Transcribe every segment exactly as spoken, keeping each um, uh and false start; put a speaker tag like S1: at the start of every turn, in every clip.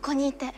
S1: こにいて。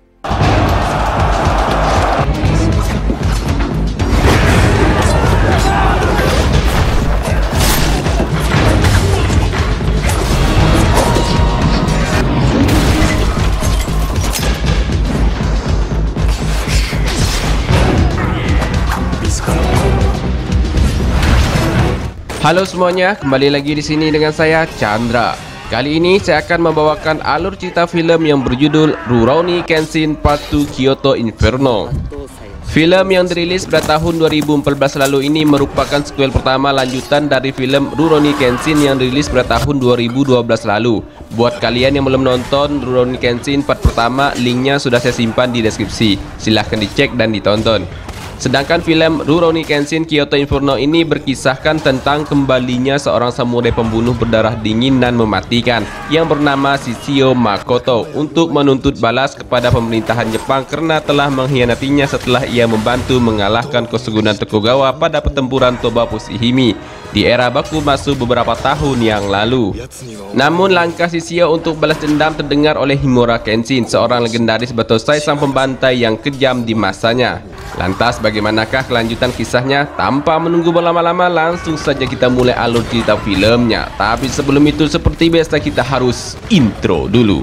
S2: Halo semuanya, kembali lagi di sini dengan saya Chandra. Kali ini saya akan membawakan alur cerita film yang berjudul Rurouni Kenshin Part dua Kyoto Inferno. Film yang dirilis pada tahun dua ribu empat belas lalu ini merupakan sequel pertama lanjutan dari film Rurouni Kenshin yang dirilis pada tahun dua ribu dua belas lalu. Buat kalian yang belum nonton Rurouni Kenshin part pertama, linknya sudah saya simpan di deskripsi. Silahkan dicek dan ditonton. Sedangkan film Rurouni Kenshin Kyoto Inferno ini berkisahkan tentang kembalinya seorang samurai pembunuh berdarah dingin dan mematikan yang bernama Shishio Makoto untuk menuntut balas kepada pemerintahan Jepang karena telah mengkhianatinya setelah ia membantu mengalahkan Koshogunan Tokugawa pada pertempuran Toba Fushimi di era Bakumatsu beberapa tahun yang lalu. Namun langkah Shishio untuk balas dendam terdengar oleh Himura Kenshin, seorang legendaris Batosai sang pembantai yang kejam di masanya. Lantas bagaimanakah kelanjutan kisahnya? Tanpa menunggu berlama-lama, langsung saja kita mulai alur cerita filmnya. Tapi sebelum itu, seperti biasa kita harus intro dulu.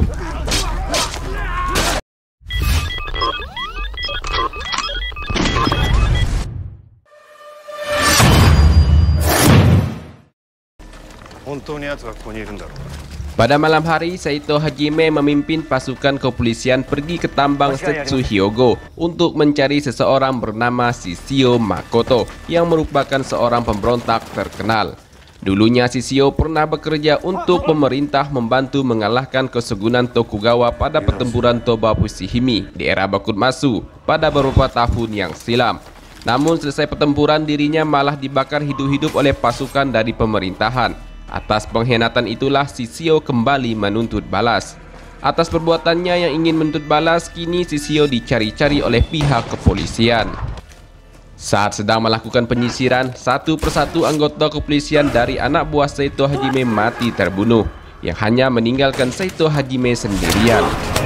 S2: Pada malam hari, Saito Hajime memimpin pasukan kepolisian pergi ke tambang Setsu Hyogo untuk mencari seseorang bernama Shishio Makoto yang merupakan seorang pemberontak terkenal. Dulunya Shishio pernah bekerja untuk pemerintah membantu mengalahkan Koshogunan Tokugawa pada pertempuran Toba Fushimi di era Bakumatsu pada beberapa tahun yang silam. Namun selesai pertempuran, dirinya malah dibakar hidup-hidup oleh pasukan dari pemerintahan. Atas pengkhianatan itulah Shishio kembali menuntut balas. Atas perbuatannya yang ingin menuntut balas, kini Shishio dicari-cari oleh pihak kepolisian. Saat sedang melakukan penyisiran, satu persatu anggota kepolisian dari anak buah Saito Hajime mati terbunuh, yang hanya meninggalkan Saito Hajime sendirian.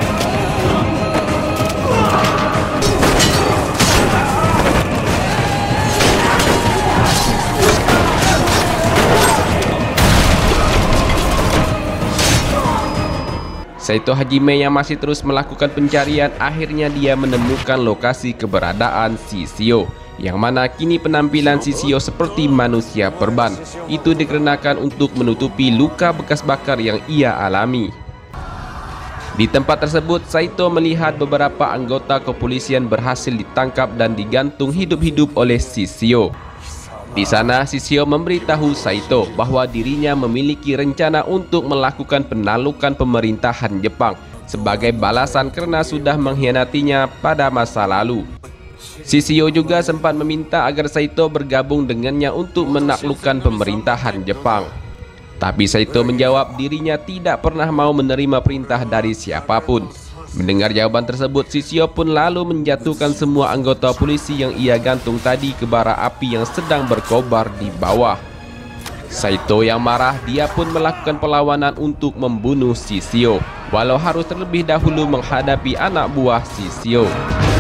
S2: Saito Hajime yang masih terus melakukan pencarian, akhirnya dia menemukan lokasi keberadaan Shishio, yang mana kini penampilan Shishio seperti manusia perban. Itu dikarenakan untuk menutupi luka bekas bakar yang ia alami. Di tempat tersebut, Saito melihat beberapa anggota kepolisian berhasil ditangkap dan digantung hidup-hidup oleh Shishio. Di sana, Shishio memberitahu Saito bahwa dirinya memiliki rencana untuk melakukan penaklukan pemerintahan Jepang sebagai balasan karena sudah mengkhianatinya pada masa lalu. Shishio juga sempat meminta agar Saito bergabung dengannya untuk menaklukkan pemerintahan Jepang. Tapi Saito menjawab dirinya tidak pernah mau menerima perintah dari siapapun. Mendengar jawaban tersebut, Shishio pun lalu menjatuhkan semua anggota polisi yang ia gantung tadi ke bara api yang sedang berkobar di bawah. Saito yang marah, dia pun melakukan perlawanan untuk membunuh Shishio, walau harus terlebih dahulu menghadapi anak buah Shishio.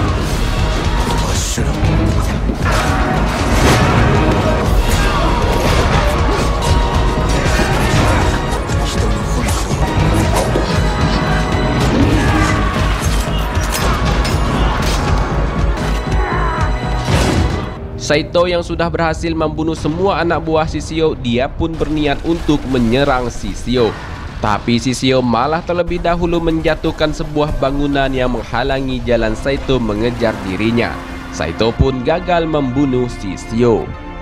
S2: Saito yang sudah berhasil membunuh semua anak buah Shishio, dia pun berniat untuk menyerang Shishio. Tapi Shishio malah terlebih dahulu menjatuhkan sebuah bangunan yang menghalangi jalan Saito mengejar dirinya. Saito pun gagal membunuh Shishio.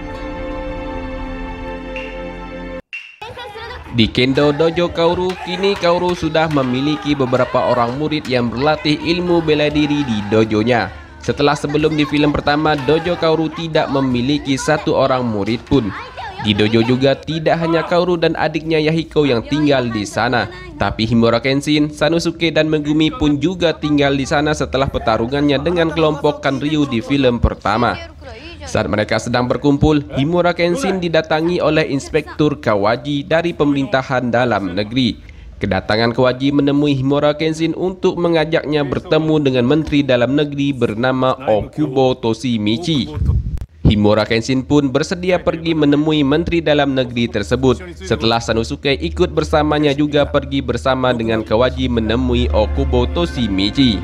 S2: Di Kendo Dojo Kaoru, kini Kaoru sudah memiliki beberapa orang murid yang berlatih ilmu bela diri di dojonya. Setelah sebelum di film pertama, Dojo Kaoru tidak memiliki satu orang murid pun. Di dojo juga tidak hanya Kaoru dan adiknya Yahiko yang tinggal di sana, tapi Himura Kenshin, Sanosuke dan Megumi pun juga tinggal di sana setelah pertarungannya dengan kelompok Kanryu di film pertama. Saat mereka sedang berkumpul, Himura Kenshin didatangi oleh Inspektur Kawaji dari pemerintahan dalam negeri. Kedatangan Kawaji menemui Himura Kenshin untuk mengajaknya bertemu dengan Menteri Dalam Negeri bernama Okubo Toshimichi. Himura Kenshin pun bersedia pergi menemui Menteri Dalam Negeri tersebut. Setelah Sanosuke ikut bersamanya juga pergi bersama dengan Kawaji menemui Okubo Toshimichi.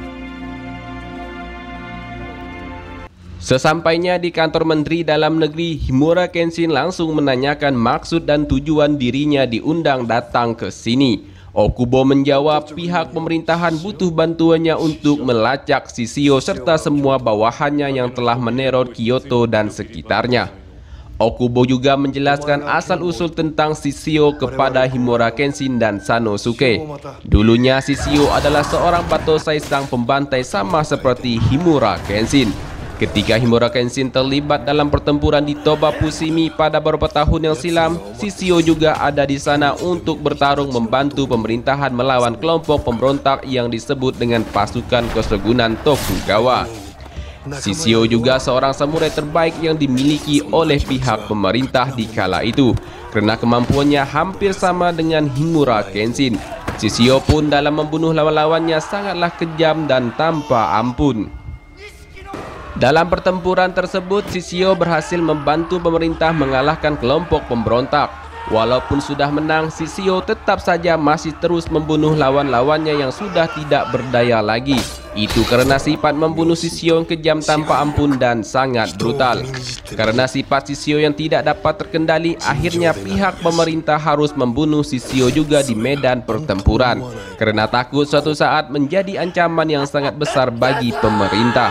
S2: Sesampainya di kantor Menteri Dalam Negeri, Himura Kenshin langsung menanyakan maksud dan tujuan dirinya diundang datang ke sini. Okubo menjawab pihak pemerintahan butuh bantuannya untuk melacak Shishio serta semua bawahannya yang telah meneror Kyoto dan sekitarnya. Okubo juga menjelaskan asal-usul tentang Shishio kepada Himura Kenshin dan Sanosuke. Dulunya Shishio adalah seorang Battosai sang pembantai sama seperti Himura Kenshin. Ketika Himura Kenshin terlibat dalam pertempuran di Toba Fushimi pada beberapa tahun yang silam, Shishio juga ada di sana untuk bertarung membantu pemerintahan melawan kelompok pemberontak yang disebut dengan pasukan kesegunan Tokugawa. Shishio juga seorang samurai terbaik yang dimiliki oleh pihak pemerintah di kala itu, karena kemampuannya hampir sama dengan Himura Kenshin. Shishio pun dalam membunuh lawan-lawannya sangatlah kejam dan tanpa ampun. Dalam pertempuran tersebut, Shishio berhasil membantu pemerintah mengalahkan kelompok pemberontak. Walaupun sudah menang, Shishio tetap saja masih terus membunuh lawan-lawannya yang sudah tidak berdaya lagi. Itu karena sifat membunuh Shishio yang kejam tanpa ampun dan sangat brutal. Karena sifat Shishio yang tidak dapat terkendali, akhirnya pihak pemerintah harus membunuh Shishio juga di medan pertempuran, karena takut suatu saat menjadi ancaman yang sangat besar bagi pemerintah.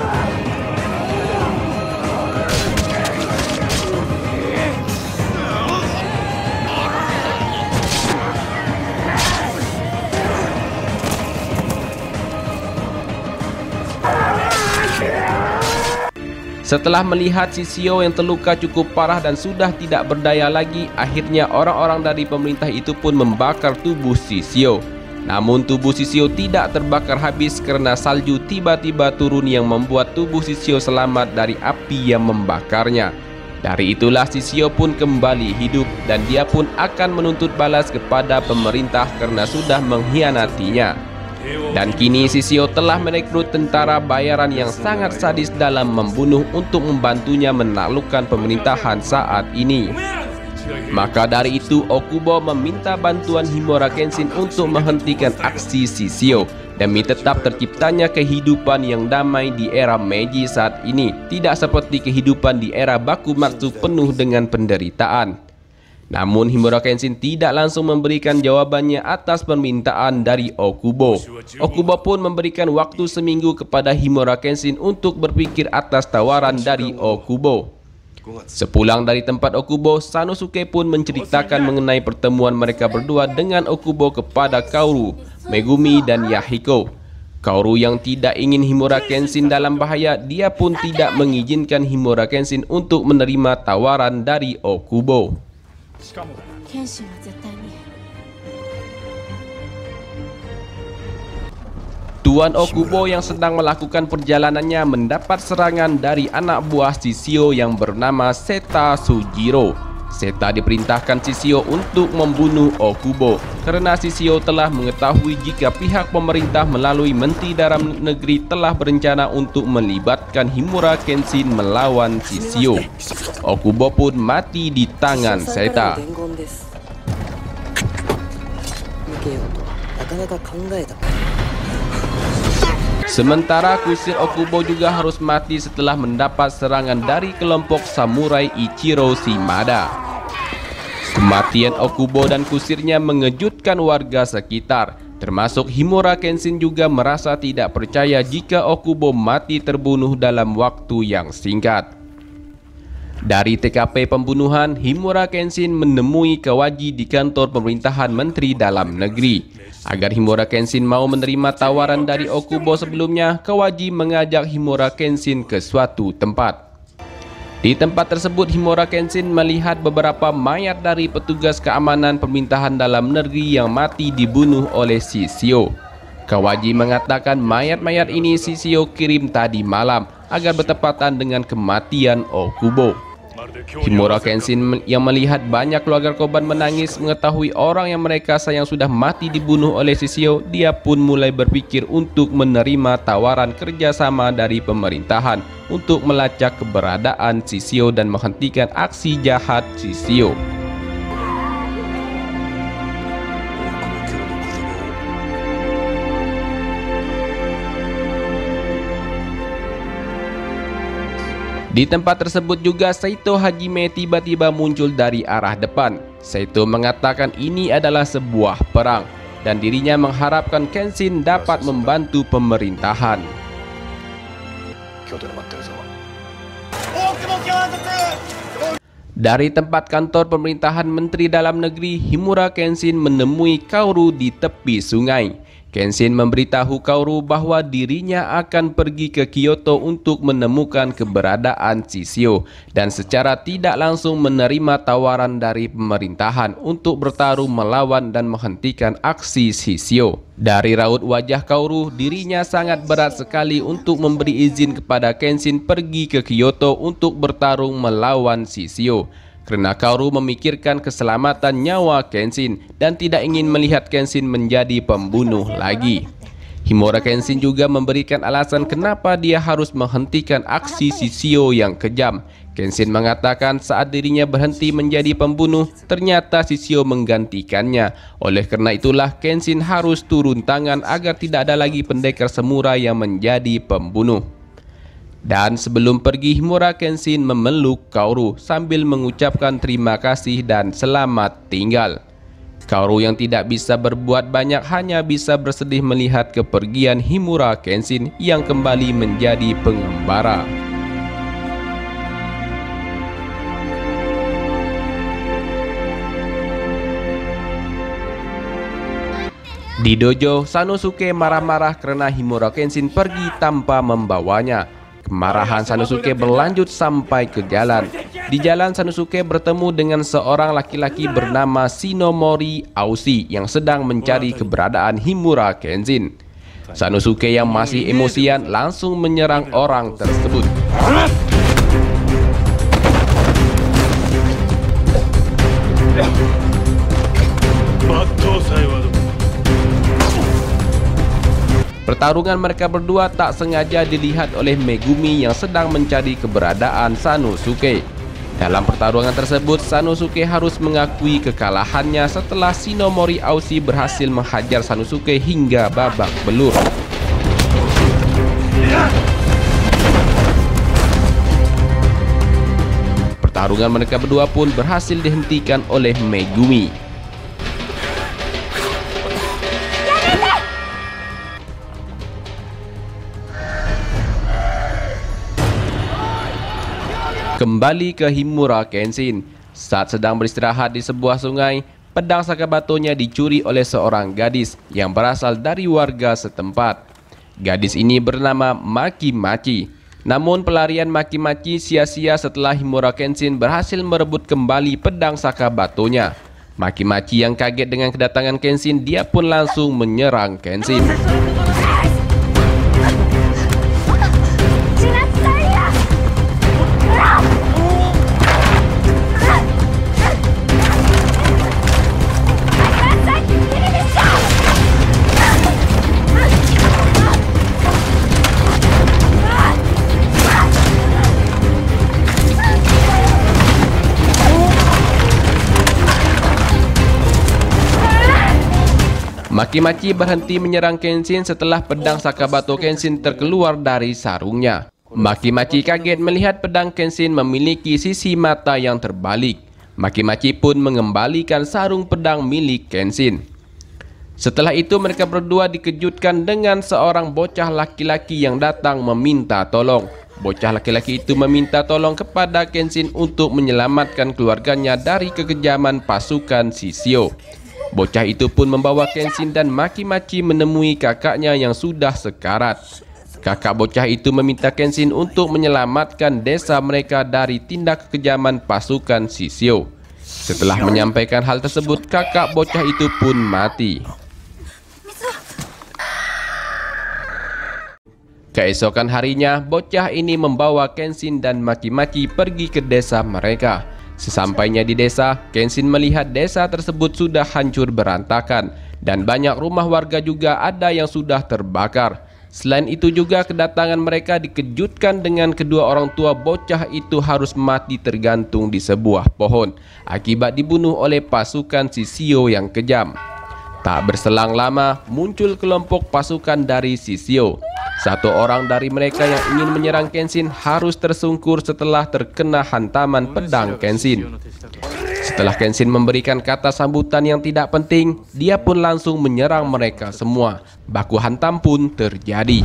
S2: Setelah melihat Shishio yang terluka cukup parah dan sudah tidak berdaya lagi, akhirnya orang-orang dari pemerintah itu pun membakar tubuh Shishio. Namun tubuh Shishio tidak terbakar habis karena salju tiba-tiba turun yang membuat tubuh Shishio selamat dari api yang membakarnya. Dari itulah Shishio pun kembali hidup dan dia pun akan menuntut balas kepada pemerintah karena sudah mengkhianatinya. Dan kini Shishio telah merekrut tentara bayaran yang sangat sadis dalam membunuh untuk membantunya menaklukkan pemerintahan saat ini. Maka dari itu Okubo meminta bantuan Himura Kenshin untuk menghentikan aksi Shishio demi tetap terciptanya kehidupan yang damai di era Meiji saat ini, tidak seperti kehidupan di era Bakumatsu penuh dengan penderitaan. Namun Himura Kenshin tidak langsung memberikan jawabannya atas permintaan dari Okubo. Okubo pun memberikan waktu seminggu kepada Himura Kenshin untuk berpikir atas tawaran dari Okubo. Sepulang dari tempat Okubo, Sanosuke pun menceritakan mengenai pertemuan mereka berdua dengan Okubo kepada Kaoru, Megumi, dan Yahiko. Kaoru yang tidak ingin Himura Kenshin dalam bahaya, dia pun tidak mengizinkan Himura Kenshin untuk menerima tawaran dari Okubo. Tuan Okubo yang sedang melakukan perjalanannya mendapat serangan dari anak buah Shishio yang bernama Seta Sujiro. Seta diperintahkan Shishio untuk membunuh Okubo karena Shishio telah mengetahui jika pihak pemerintah melalui Menteri Dalam Negeri telah berencana untuk melibatkan Himura Kenshin melawan Shishio. Okubo pun mati di tangan Seta. Sementara kusir Okubo juga harus mati setelah mendapat serangan dari kelompok samurai Ichiro Shimada. Kematian Okubo dan kusirnya mengejutkan warga sekitar, termasuk Himura Kenshin juga merasa tidak percaya jika Okubo mati terbunuh dalam waktu yang singkat. Dari T K P pembunuhan, Himura Kenshin menemui Kawaji di kantor pemerintahan Menteri Dalam Negeri. Agar Himura Kenshin mau menerima tawaran dari Okubo sebelumnya, Kawaji mengajak Himura Kenshin ke suatu tempat. Di tempat tersebut, Himura Kenshin melihat beberapa mayat dari petugas keamanan pemerintahan Dalam Negeri yang mati dibunuh oleh Shishio. Kawaji mengatakan mayat-mayat ini Shishio kirim tadi malam agar bertepatan dengan kematian Okubo. Himura Kenshin yang melihat banyak keluarga korban menangis mengetahui orang yang mereka sayang sudah mati dibunuh oleh Shishio, dia pun mulai berpikir untuk menerima tawaran kerjasama dari pemerintahan untuk melacak keberadaan Shishio dan menghentikan aksi jahat Shishio. Di tempat tersebut juga Saito Hajime tiba-tiba muncul dari arah depan. Saito mengatakan ini adalah sebuah perang dan dirinya mengharapkan Kenshin dapat membantu pemerintahan. Dari tempat kantor pemerintahan Menteri Dalam Negeri, Himura Kenshin menemui Kaoru di tepi sungai. Kenshin memberitahu Kaoru bahwa dirinya akan pergi ke Kyoto untuk menemukan keberadaan Shishio dan secara tidak langsung menerima tawaran dari pemerintahan untuk bertarung melawan dan menghentikan aksi Shishio. Dari raut wajah Kaoru, dirinya sangat berat sekali untuk memberi izin kepada Kenshin pergi ke Kyoto untuk bertarung melawan Shishio. Karena Kaoru memikirkan keselamatan nyawa Kenshin dan tidak ingin melihat Kenshin menjadi pembunuh lagi. Himura Kenshin juga memberikan alasan kenapa dia harus menghentikan aksi Shishio yang kejam. Kenshin mengatakan saat dirinya berhenti menjadi pembunuh, ternyata Shishio menggantikannya. Oleh karena itulah Kenshin harus turun tangan agar tidak ada lagi pendekar samurai yang menjadi pembunuh. Dan sebelum pergi, Himura Kenshin memeluk Kaoru sambil mengucapkan terima kasih dan selamat tinggal. Kaoru yang tidak bisa berbuat banyak hanya bisa bersedih melihat kepergian Himura Kenshin yang kembali menjadi pengembara. Di dojo, Sanosuke marah-marah karena Himura Kenshin pergi tanpa membawanya. Kemarahan Sanosuke berlanjut sampai ke jalan. Di jalan, Sanosuke bertemu dengan seorang laki-laki bernama Shinomori Aushi yang sedang mencari keberadaan Himura Kenshin. Sanosuke yang masih emosian langsung menyerang orang tersebut. Pertarungan mereka berdua tak sengaja dilihat oleh Megumi yang sedang mencari keberadaan Sanosuke. Dalam pertarungan tersebut, Sanosuke harus mengakui kekalahannya setelah Shinomori Aushi berhasil menghajar Sanosuke hingga babak belur. Pertarungan mereka berdua pun berhasil dihentikan oleh Megumi. Kembali ke Himura Kenshin. Saat sedang beristirahat di sebuah sungai, pedang Sakabatonya dicuri oleh seorang gadis yang berasal dari warga setempat. Gadis ini bernama Maki-Machi. Namun pelarian Maki-Machi sia-sia setelah Himura Kenshin berhasil merebut kembali pedang Sakabatonya. Maki-Machi yang kaget dengan kedatangan Kenshin, dia pun langsung menyerang Kenshin. Maki-Machi berhenti menyerang Kenshin setelah pedang Sakabato Kenshin terkeluar dari sarungnya. Maki-Machi kaget melihat pedang Kenshin memiliki sisi mata yang terbalik. Maki-Machi pun mengembalikan sarung pedang milik Kenshin. Setelah itu mereka berdua dikejutkan dengan seorang bocah laki-laki yang datang meminta tolong. Bocah laki-laki itu meminta tolong kepada Kenshin untuk menyelamatkan keluarganya dari kekejaman pasukan Shishio. Bocah itu pun membawa Kenshin dan Maki-Machi menemui kakaknya yang sudah sekarat. Kakak bocah itu meminta Kenshin untuk menyelamatkan desa mereka dari tindak kekejaman pasukan Shishio. Setelah menyampaikan hal tersebut, kakak bocah itu pun mati. Keesokan harinya, bocah ini membawa Kenshin dan Maki-Maki pergi ke desa mereka. Sesampainya di desa, Kenshin melihat desa tersebut sudah hancur berantakan dan banyak rumah warga juga ada yang sudah terbakar. Selain itu juga kedatangan mereka dikejutkan dengan kedua orang tua bocah itu harus mati tergantung di sebuah pohon akibat dibunuh oleh pasukan Shishio yang kejam. Tak berselang lama muncul kelompok pasukan dari Shishio. Satu orang dari mereka yang ingin menyerang Kenshin harus tersungkur setelah terkena hantaman pedang Kenshin. Setelah Kenshin memberikan kata sambutan yang tidak penting, dia pun langsung menyerang mereka semua. Baku hantam pun terjadi.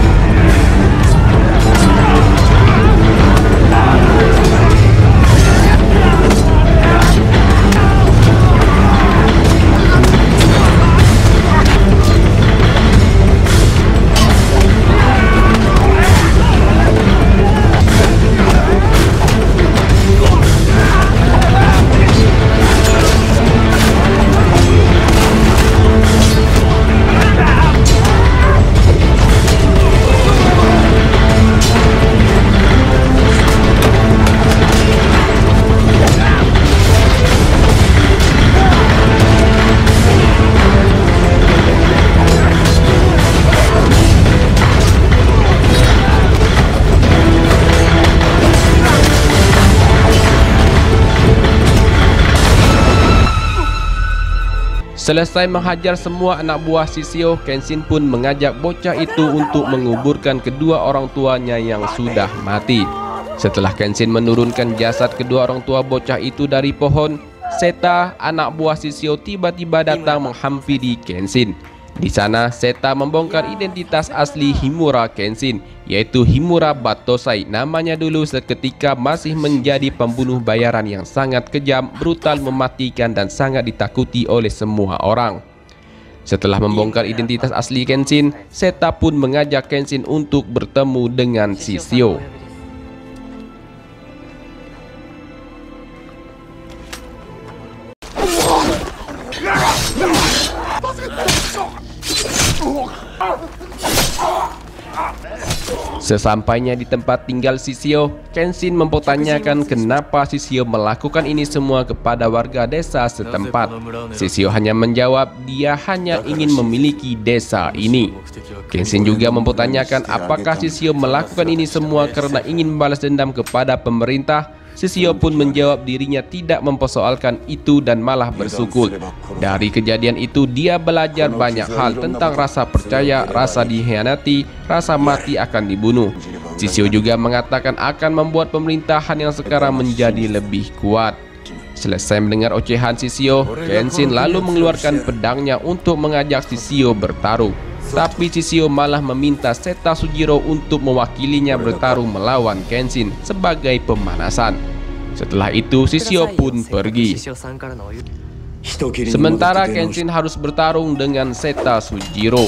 S2: Selesai menghajar semua anak buah Shishio, Kenshin pun mengajak bocah itu untuk menguburkan kedua orang tuanya yang sudah mati. Setelah Kenshin menurunkan jasad kedua orang tua bocah itu dari pohon, Seta, anak buah Shishio, tiba-tiba datang menghampiri Kenshin. Di sana, Seta membongkar identitas asli Himura Kenshin, yaitu Himura Battosai. Namanya dulu seketika masih menjadi pembunuh bayaran yang sangat kejam, brutal, mematikan, dan sangat ditakuti oleh semua orang. Setelah membongkar identitas asli Kenshin, Seta pun mengajak Kenshin untuk bertemu dengan Shishio. Sesampainya di tempat tinggal Shishio, Kenshin mempertanyakan kenapa Shishio melakukan ini semua kepada warga desa setempat. Shishio hanya menjawab dia hanya ingin memiliki desa ini. Kenshin juga mempertanyakan apakah Shishio melakukan ini semua karena ingin membalas dendam kepada pemerintah. Shishio pun menjawab dirinya tidak mempersoalkan itu dan malah bersyukur. Dari kejadian itu dia belajar banyak hal tentang rasa percaya, rasa dikhianati, rasa mati akan dibunuh. Shishio juga mengatakan akan membuat pemerintahan yang sekarang menjadi lebih kuat. Selesai mendengar ocehan Shishio, Kenshin lalu mengeluarkan pedangnya untuk mengajak Shishio bertarung. Tapi Shishio malah meminta Seta Sujiro untuk mewakilinya bertarung melawan Kenshin sebagai pemanasan. Setelah itu Shishio pun pergi. Sementara Kenshin harus bertarung dengan Seta Sujiro.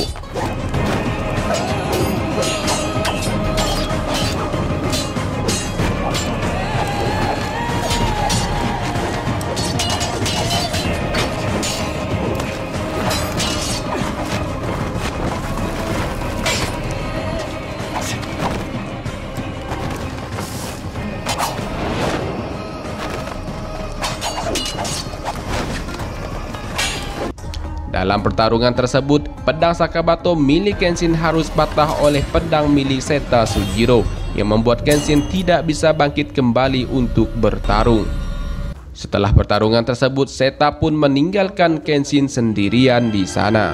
S2: Dalam pertarungan tersebut, pedang Sakabato milik Kenshin harus patah oleh pedang milik Seta Sujiro yang membuat Kenshin tidak bisa bangkit kembali untuk bertarung. Setelah pertarungan tersebut, Seta pun meninggalkan Kenshin sendirian di sana.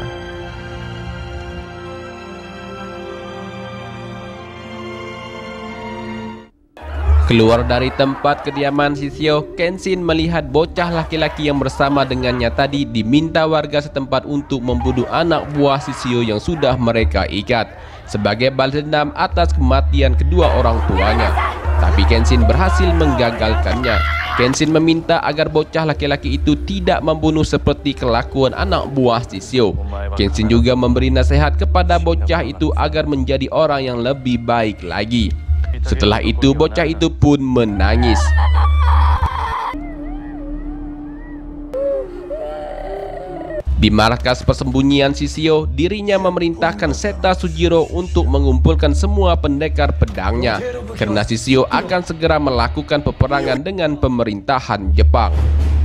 S2: Keluar dari tempat kediaman Shishio, Kenshin melihat bocah laki-laki yang bersama dengannya tadi diminta warga setempat untuk membunuh anak buah Shishio yang sudah mereka ikat sebagai balas dendam atas kematian kedua orang tuanya. Tapi Kenshin berhasil menggagalkannya. Kenshin meminta agar bocah laki-laki itu tidak membunuh seperti kelakuan anak buah Shishio. Kenshin juga memberi nasihat kepada bocah itu agar menjadi orang yang lebih baik lagi. Setelah itu bocah itu pun menangis. Di markas persembunyian Shishio, dirinya memerintahkan Seta Sujiro untuk mengumpulkan semua pendekar pedangnya, karena Shishio akan segera melakukan peperangan dengan pemerintahan Jepang.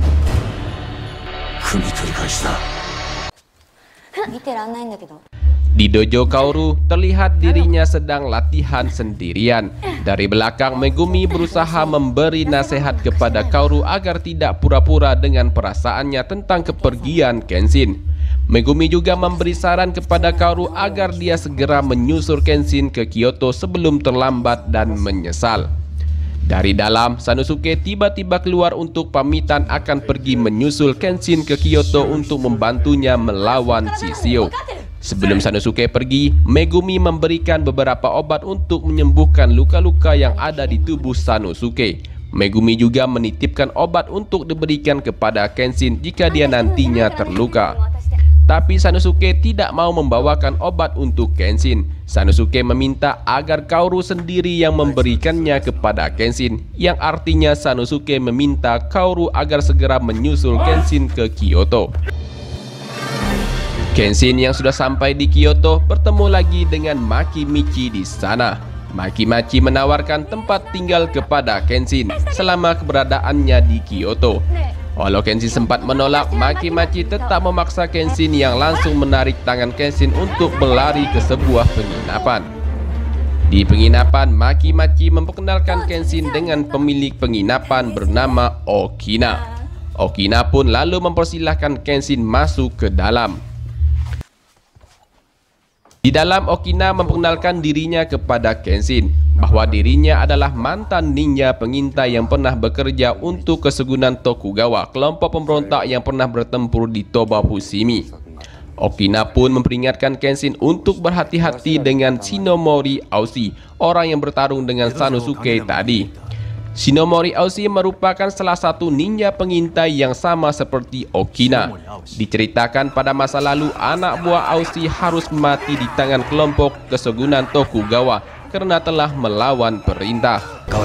S2: Di dojo Kaoru, terlihat dirinya sedang latihan sendirian. Dari belakang, Megumi berusaha memberi nasihat kepada Kaoru agar tidak pura-pura dengan perasaannya tentang kepergian Kenshin. Megumi juga memberi saran kepada Kaoru agar dia segera menyusul Kenshin ke Kyoto sebelum terlambat dan menyesal. Dari dalam, Sanosuke tiba-tiba keluar untuk pamitan akan pergi menyusul Kenshin ke Kyoto untuk membantunya melawan Shishio. Sebelum Sanosuke pergi, Megumi memberikan beberapa obat untuk menyembuhkan luka-luka yang ada di tubuh Sanosuke. Megumi juga menitipkan obat untuk diberikan kepada Kenshin jika dia nantinya terluka. Tapi Sanosuke tidak mau membawakan obat untuk Kenshin. Sanosuke meminta agar Kaoru sendiri yang memberikannya kepada Kenshin, yang artinya Sanosuke meminta Kaoru agar segera menyusul Kenshin ke Kyoto. Kenshin yang sudah sampai di Kyoto bertemu lagi dengan Maki Michi di sana. Maki Michi menawarkan tempat tinggal kepada Kenshin selama keberadaannya di Kyoto. Walau Kenshin sempat menolak, Maki Michi tetap memaksa Kenshin yang langsung menarik tangan Kenshin untuk berlari ke sebuah penginapan. Di penginapan, Maki Michi memperkenalkan Kenshin dengan pemilik penginapan bernama Okina. Okina pun lalu mempersilahkan Kenshin masuk ke dalam. Di dalam, Okina memperkenalkan dirinya kepada Kenshin bahwa dirinya adalah mantan ninja pengintai yang pernah bekerja untuk Kesegunan Tokugawa, kelompok pemberontak yang pernah bertempur di Toba Fushimi. Okina pun memperingatkan Kenshin untuk berhati-hati dengan Shinomori Aushi, orang yang bertarung dengan Sanosuke tadi. Shinomori Aushi merupakan salah satu ninja pengintai yang sama seperti Okina. Diceritakan pada masa lalu, anak buah Aushi harus mati di tangan kelompok Kesegunan Tokugawa karena telah melawan perintah.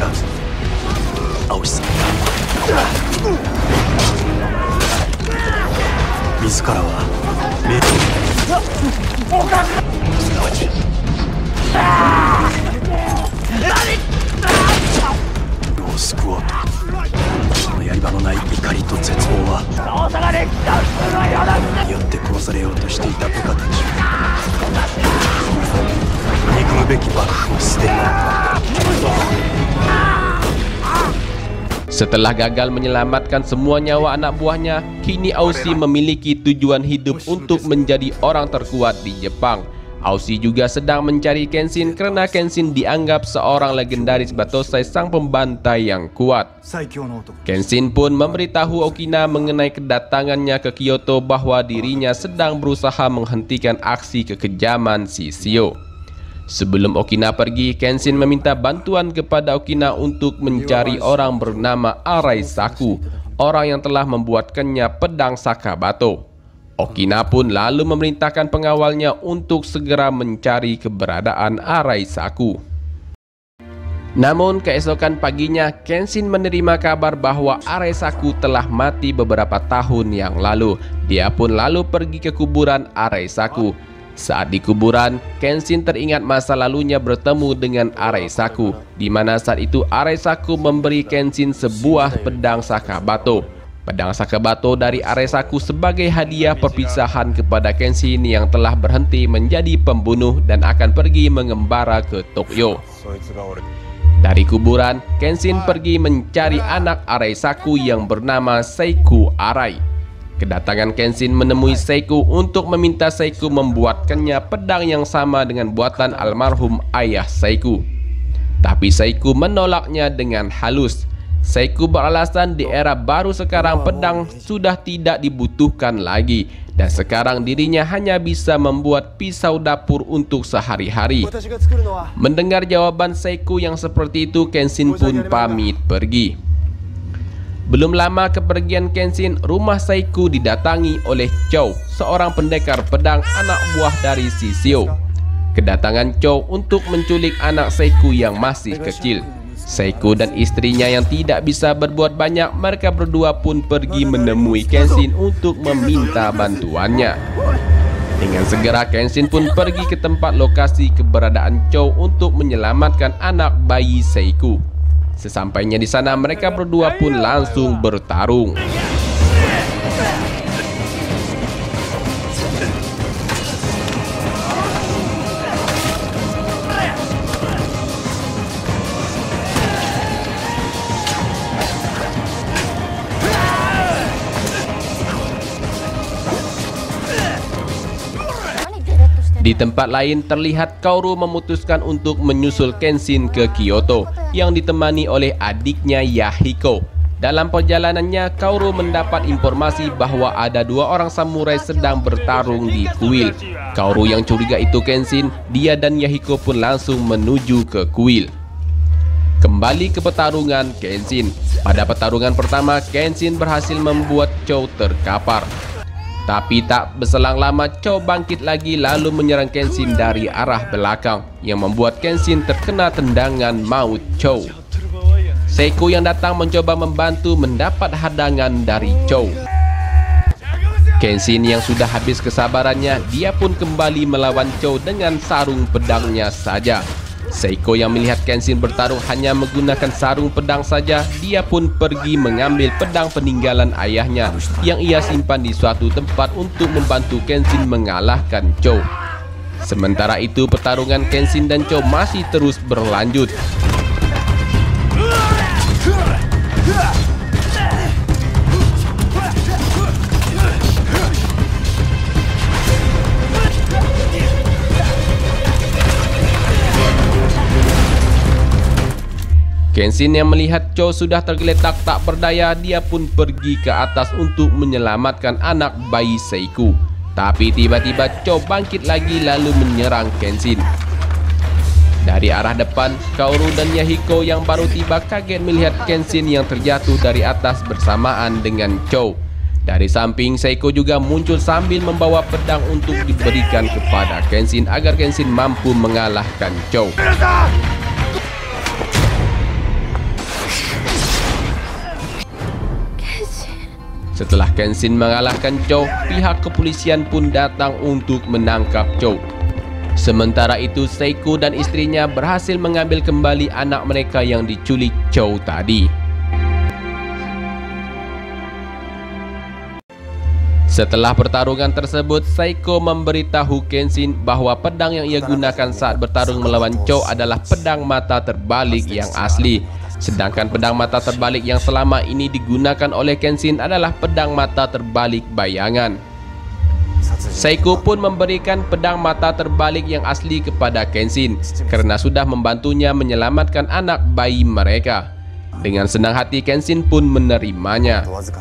S2: Setelah gagal menyelamatkan semua nyawa anak buahnya, kini Aushi memiliki tujuan hidup untuk menjadi orang terkuat di Jepang. Aushi juga sedang mencari Kenshin karena Kenshin dianggap seorang legendaris Batosai, sang pembantai yang kuat. Kenshin pun memberitahu Okina mengenai kedatangannya ke Kyoto bahwa dirinya sedang berusaha menghentikan aksi kekejaman Shishio. Sebelum Okina pergi, Kenshin meminta bantuan kepada Okina untuk mencari orang bernama Araisaku, orang yang telah membuatkannya pedang Sakabato. Okina pun lalu memerintahkan pengawalnya untuk segera mencari keberadaan Araisaku. Namun keesokan paginya, Kenshin menerima kabar bahwa Araisaku telah mati beberapa tahun yang lalu. Dia pun lalu pergi ke kuburan Araisaku. Saat di kuburan, Kenshin teringat masa lalunya bertemu dengan Araisaku, di mana saat itu Araisaku memberi Kenshin sebuah pedang Sakabato. Pedang Sakabato dari Araisaku sebagai hadiah perpisahan kepada Kenshin yang telah berhenti menjadi pembunuh dan akan pergi mengembara ke Tokyo. Dari kuburan, Kenshin pergi mencari anak Araisaku yang bernama Seiku Arai. Kedatangan Kenshin menemui Seiku untuk meminta Seiku membuatkannya pedang yang sama dengan buatan almarhum ayah Seiku. Tapi Seiku menolaknya dengan halus. Seiku beralasan di era baru sekarang pedang sudah tidak dibutuhkan lagi, dan sekarang dirinya hanya bisa membuat pisau dapur untuk sehari-hari. Mendengar jawaban Seiku yang seperti itu, Kenshin pun pamit pergi. Belum lama kepergian Kenshin, rumah Seiku didatangi oleh Chou, seorang pendekar pedang anak buah dari Shishio. Kedatangan Chou untuk menculik anak Seiku yang masih kecil. Seiko dan istrinya yang tidak bisa berbuat banyak, mereka berdua pun pergi menemui Kenshin untuk meminta bantuannya. Dengan segera Kenshin pun pergi ke tempat lokasi keberadaan Chow untuk menyelamatkan anak bayi Seiko. Sesampainya di sana, mereka berdua pun langsung bertarung. Di tempat lain terlihat Kaoru memutuskan untuk menyusul Kenshin ke Kyoto yang ditemani oleh adiknya Yahiko. Dalam perjalanannya, Kaoru mendapat informasi bahwa ada dua orang samurai sedang bertarung di kuil. Kaoru yang curiga itu Kenshin, dia dan Yahiko pun langsung menuju ke kuil. Kembali ke pertarungan Kenshin. Pada pertarungan pertama, Kenshin berhasil membuat Chow terkapar. Tapi tak berselang lama, Chow bangkit lagi lalu menyerang Kenshin dari arah belakang yang membuat Kenshin terkena tendangan maut Chow. Seiko yang datang mencoba membantu mendapat hadangan dari Chow. Kenshin yang sudah habis kesabarannya, dia pun kembali melawan Chow dengan sarung pedangnya saja. Seiko yang melihat Kenshin bertarung hanya menggunakan sarung pedang saja, dia pun pergi mengambil pedang peninggalan ayahnya yang ia simpan di suatu tempat untuk membantu Kenshin mengalahkan Chow. Sementara itu pertarungan Kenshin dan Chow masih terus berlanjut. Kenshin yang melihat Chow sudah tergeletak tak berdaya, dia pun pergi ke atas untuk menyelamatkan anak bayi Seiko. Tapi tiba-tiba Chow bangkit lagi lalu menyerang Kenshin. Dari arah depan, Kaoru dan Yahiko yang baru tiba kaget melihat Kenshin yang terjatuh dari atas bersamaan dengan Chow. Dari samping, Seiko juga muncul sambil membawa pedang untuk diberikan kepada Kenshin agar Kenshin mampu mengalahkan Chow. Setelah Kenshin mengalahkan Chow, pihak kepolisian pun datang untuk menangkap Chow. Sementara itu, Seiko dan istrinya berhasil mengambil kembali anak mereka yang diculik Chow tadi. Setelah pertarungan tersebut, Seiko memberitahu Kenshin bahwa pedang yang ia gunakan saat bertarung melawan Chow adalah pedang mata terbalik yang asli. Sedangkan pedang mata terbalik yang selama ini digunakan oleh Kenshin adalah pedang mata terbalik bayangan. Seiko pun memberikan pedang mata terbalik yang asli kepada Kenshin karena sudah membantunya menyelamatkan anak bayi mereka. Dengan senang hati Kenshin pun menerimanya.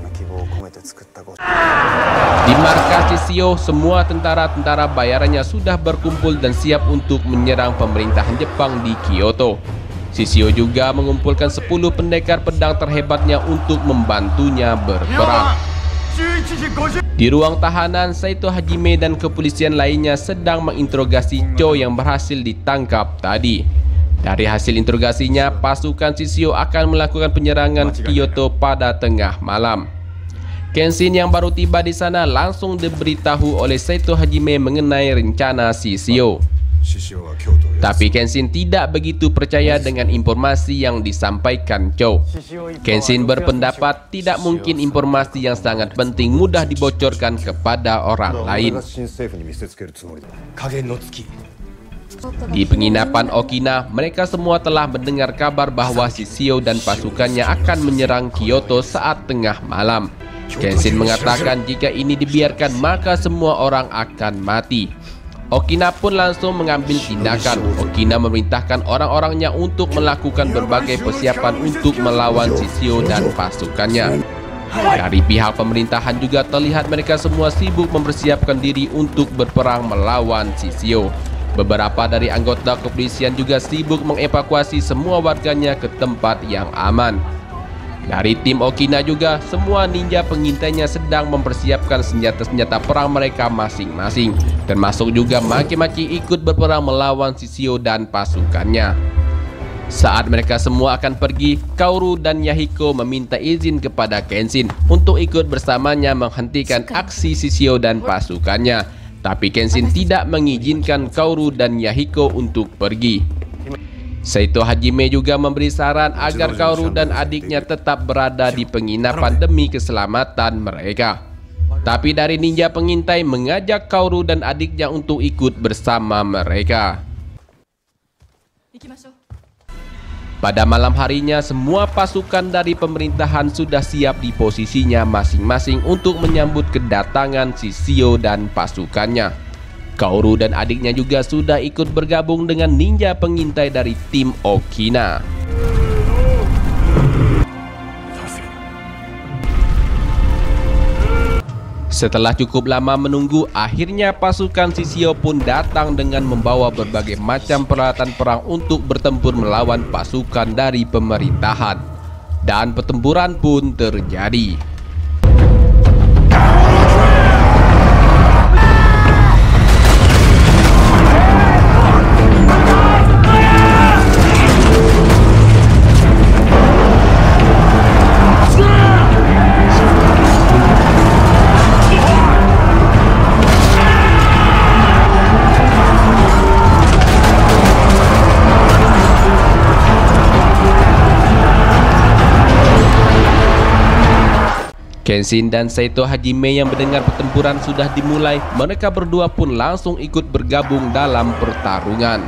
S2: Di markas Shishio, semua tentara-tentara bayarannya sudah berkumpul dan siap untuk menyerang pemerintahan Jepang di Kyoto. Shishio juga mengumpulkan sepuluh pendekar pedang terhebatnya untuk membantunya berperang. Di ruang tahanan, Saito Hajime dan kepolisian lainnya sedang menginterogasi Chow yang berhasil ditangkap tadi. Dari hasil interogasinya, pasukan Shishio akan melakukan penyerangan Kyoto pada tengah malam. Kenshin yang baru tiba di sana langsung diberitahu oleh Saito Hajime mengenai rencana Shishio. Tapi Kenshin tidak begitu percaya dengan informasi yang disampaikan Chow. Kenshin berpendapat tidak mungkin informasi yang sangat penting mudah dibocorkan kepada orang lain. Di penginapan Okina, mereka semua telah mendengar kabar bahwa Shishio dan pasukannya akan menyerang Kyoto saat tengah malam. Kenshin mengatakan jika ini dibiarkan maka semua orang akan mati. Okina pun langsung mengambil tindakan. Okina memerintahkan orang-orangnya untuk melakukan berbagai persiapan untuk melawan Shishio dan pasukannya. Dari pihak pemerintahan juga terlihat mereka semua sibuk mempersiapkan diri untuk berperang melawan Shishio. Beberapa dari anggota kepolisian juga sibuk mengevakuasi semua warganya ke tempat yang aman. Dari tim Okina juga, semua ninja pengintainya sedang mempersiapkan senjata-senjata perang mereka masing-masing. Termasuk juga Maki-Maki ikut berperang melawan Shishio dan pasukannya. Saat mereka semua akan pergi, Kaoru dan Yahiko meminta izin kepada Kenshin untuk ikut bersamanya menghentikan aksi Shishio dan pasukannya. Tapi Kenshin tidak mengizinkan Kaoru dan Yahiko untuk pergi. Saito Hajime juga memberi saran agar Kaoru dan adiknya tetap berada di penginapan demi keselamatan mereka. Tapi dari ninja pengintai mengajak Kaoru dan adiknya untuk ikut bersama mereka. Pada malam harinya, semua pasukan dari pemerintahan sudah siap di posisinya masing-masing untuk menyambut kedatangan Shishio dan pasukannya. Kaoru dan adiknya juga sudah ikut bergabung dengan ninja pengintai dari tim Okina. Setelah cukup lama menunggu, akhirnya pasukan Shishio pun datang dengan membawa berbagai macam peralatan perang untuk bertempur melawan pasukan dari pemerintahan. Dan pertempuran pun terjadi. Kenshin dan Saito Hajime yang mendengar pertempuran sudah dimulai, mereka berdua pun langsung ikut bergabung dalam pertarungan.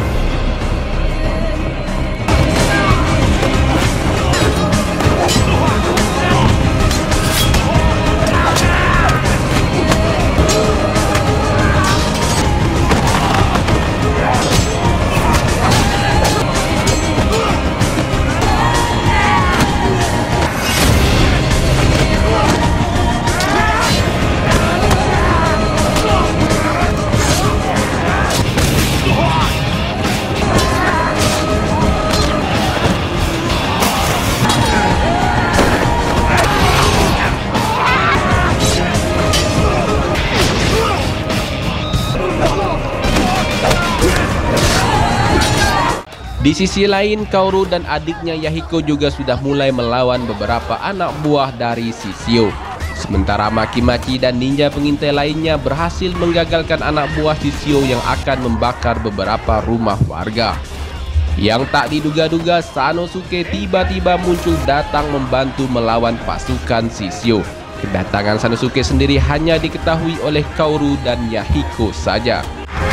S2: Di sisi lain, Kaoru dan adiknya Yahiko juga sudah mulai melawan beberapa anak buah dari Shishio. Sementara Maki-Maki dan ninja pengintai lainnya berhasil menggagalkan anak buah Shishio yang akan membakar beberapa rumah warga. Yang tak diduga-duga, Sanosuke tiba-tiba muncul datang membantu melawan pasukan Shishio. Kedatangan Sanosuke sendiri hanya diketahui oleh Kaoru dan Yahiko saja.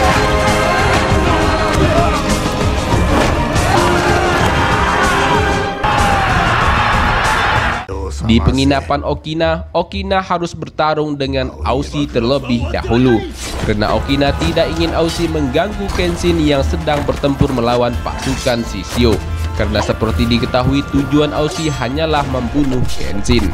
S2: Di penginapan Okina, Okina harus bertarung dengan Aushi terlebih dahulu. Karena Okina tidak ingin Aushi mengganggu Kenshin yang sedang bertempur melawan pasukan Shishio. Karena seperti diketahui tujuan Aushi hanyalah membunuh Kenshin.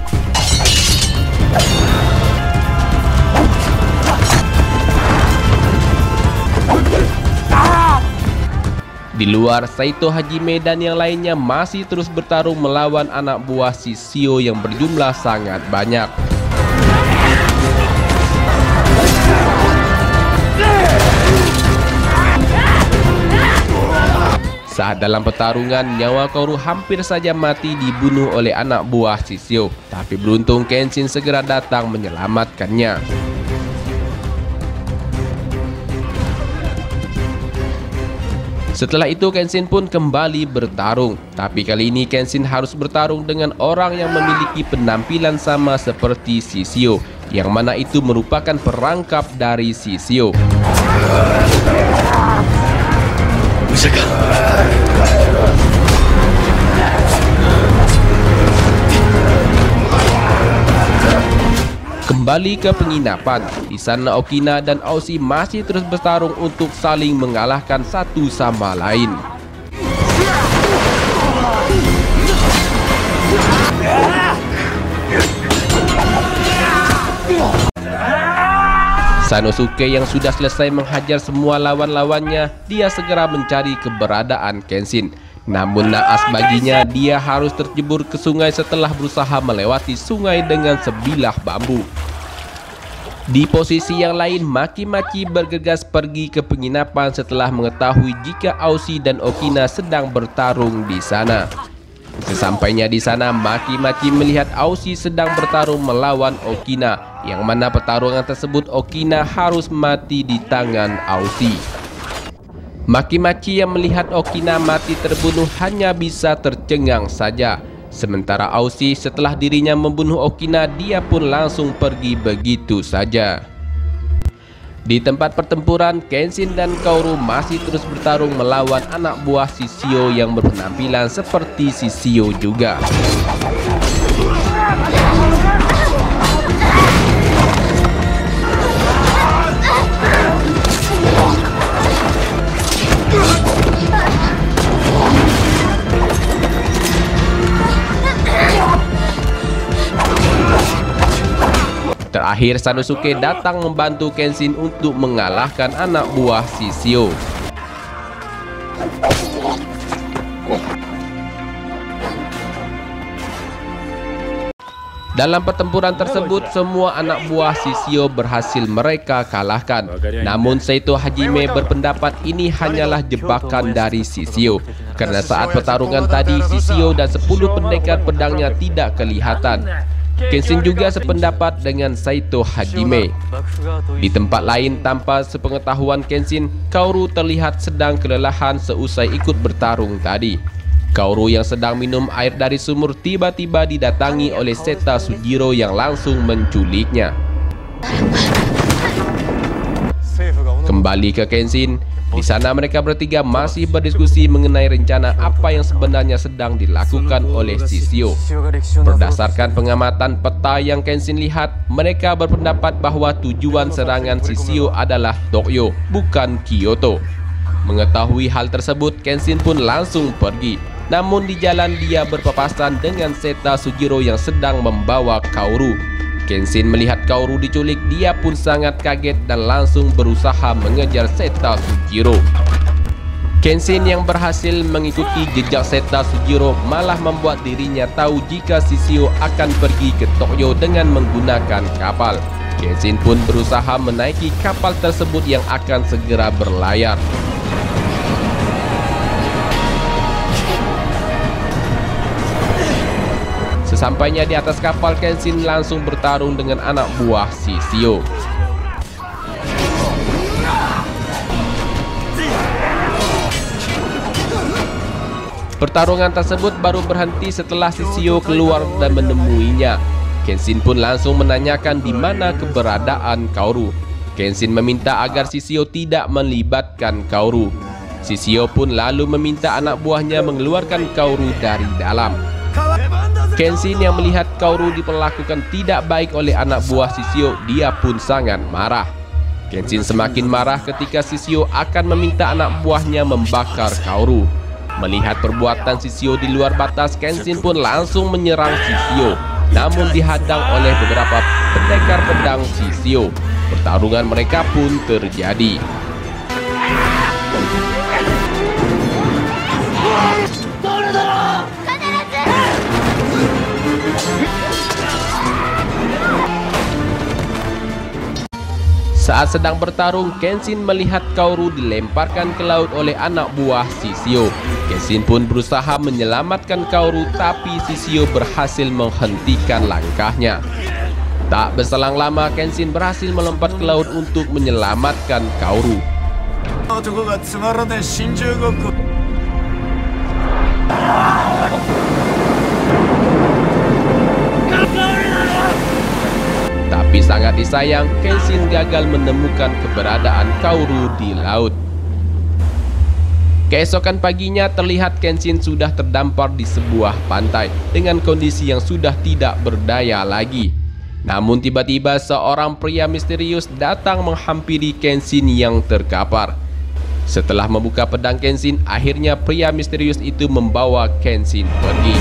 S2: Di luar, Saito Hajime dan yang lainnya masih terus bertarung melawan anak buah Shishio yang berjumlah sangat banyak. Saat dalam pertarungan, nyawa Kaoru hampir saja mati dibunuh oleh anak buah Shishio. Tapi beruntung Kenshin segera datang menyelamatkannya. Setelah itu Kenshin pun kembali bertarung. Tapi kali ini Kenshin harus bertarung dengan orang yang memiliki penampilan sama seperti Shishio, yang mana itu merupakan perangkap dari Shishio. Kembali ke penginapan, di sana Okina dan Aushi masih terus bertarung untuk saling mengalahkan satu sama lain. Sanosuke yang sudah selesai menghajar semua lawan-lawannya, dia segera mencari keberadaan Kenshin. Namun naas baginya, dia harus terjebur ke sungai setelah berusaha melewati sungai dengan sebilah bambu. Di posisi yang lain, Maki-Maki bergegas pergi ke penginapan setelah mengetahui jika Aussie dan Okina sedang bertarung di sana. Sesampainya di sana, Maki-Maki melihat Aussie sedang bertarung melawan Okina, yang mana pertarungan tersebut Okina harus mati di tangan Aussie. Maki-Maki yang melihat Okina mati terbunuh hanya bisa tercengang saja. Sementara Aussie setelah dirinya membunuh Okina, dia pun langsung pergi begitu saja. Di tempat pertempuran, Kenshin dan Kaoru masih terus bertarung melawan anak buah Shishio yang berpenampilan seperti Shishio juga. Terakhir, Sanosuke datang membantu Kenshin untuk mengalahkan anak buah Shishio. Dalam pertempuran tersebut, semua anak buah Shishio berhasil mereka kalahkan. Namun Saito Hajime berpendapat ini hanyalah jebakan dari Shishio, karena saat pertarungan tadi Shishio dan sepuluh pendekar pedangnya tidak kelihatan. Kenshin juga sependapat dengan Saito Hajime. Di tempat lain, tanpa sepengetahuan Kenshin, Kaoru terlihat sedang kelelahan seusai ikut bertarung tadi. Kaoru yang sedang minum air dari sumur tiba-tiba didatangi oleh Seta Sujiro yang langsung menculiknya. Kembali ke Kenshin, di sana mereka bertiga masih berdiskusi mengenai rencana apa yang sebenarnya sedang dilakukan oleh Shishio. Berdasarkan pengamatan peta yang Kenshin lihat, mereka berpendapat bahwa tujuan serangan Shishio adalah Tokyo, bukan Kyoto. Mengetahui hal tersebut, Kenshin pun langsung pergi. Namun di jalan dia berpapasan dengan Seta Sujiro yang sedang membawa Kaoru. Kenshin melihat Kaoru diculik, dia pun sangat kaget dan langsung berusaha mengejar Seta Sujiro. Kenshin yang berhasil mengikuti jejak Seta Sujiro malah membuat dirinya tahu jika Shishio akan pergi ke Tokyo dengan menggunakan kapal. Kenshin pun berusaha menaiki kapal tersebut yang akan segera berlayar. Sesampainya di atas kapal, Kenshin langsung bertarung dengan anak buah Shishio. Pertarungan tersebut baru berhenti setelah Shishio keluar dan menemuinya. Kenshin pun langsung menanyakan di mana keberadaan Kaoru. Kenshin meminta agar Shishio tidak melibatkan Kaoru. Shishio pun lalu meminta anak buahnya mengeluarkan Kaoru dari dalam. Kenshin yang melihat Kaoru diperlakukan tidak baik oleh anak buah Shishio, dia pun sangat marah. Kenshin semakin marah ketika Shishio akan meminta anak buahnya membakar Kaoru. Melihat perbuatan Shishio di luar batas, Kenshin pun langsung menyerang Shishio, namun dihadang oleh beberapa pendekar pedang Shishio. Pertarungan mereka pun terjadi. Saat sedang bertarung, Kenshin melihat Kaoru dilemparkan ke laut oleh anak buah Shishio. Kenshin pun berusaha menyelamatkan Kaoru, tapi Shishio berhasil menghentikan langkahnya. Tak berselang lama, Kenshin berhasil melompat ke laut untuk menyelamatkan Kaoru. Tapi sangat disayang, Kenshin gagal menemukan keberadaan Kaoru di laut. Keesokan paginya terlihat Kenshin sudah terdampar di sebuah pantai dengan kondisi yang sudah tidak berdaya lagi. Namun tiba-tiba seorang pria misterius datang menghampiri Kenshin yang terkapar. Setelah membuka pedang Kenshin, akhirnya pria misterius itu membawa Kenshin pergi.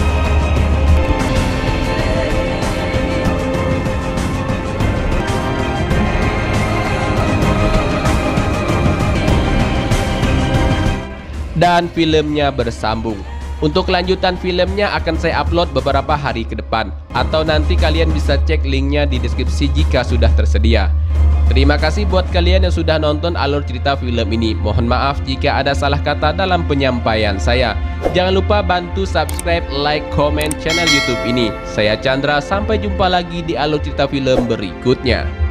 S2: Dan filmnya bersambung. Untuk kelanjutan filmnya akan saya upload beberapa hari ke depan, atau nanti kalian bisa cek linknya di deskripsi jika sudah tersedia. Terima kasih buat kalian yang sudah nonton alur cerita film ini. Mohon maaf jika ada salah kata dalam penyampaian saya. Jangan lupa bantu subscribe, like, komen channel YouTube ini. Saya Chandra, sampai jumpa lagi di alur cerita film berikutnya.